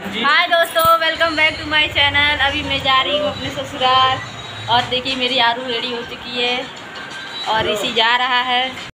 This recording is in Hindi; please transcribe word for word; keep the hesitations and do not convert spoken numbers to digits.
हाय दोस्तों, welcome back to my channel. अभी मैं जा रही हूँ अपने ससुराल और देखिए मेरी आरू रेडी हो चुकी है और ऋषि जा रहा है।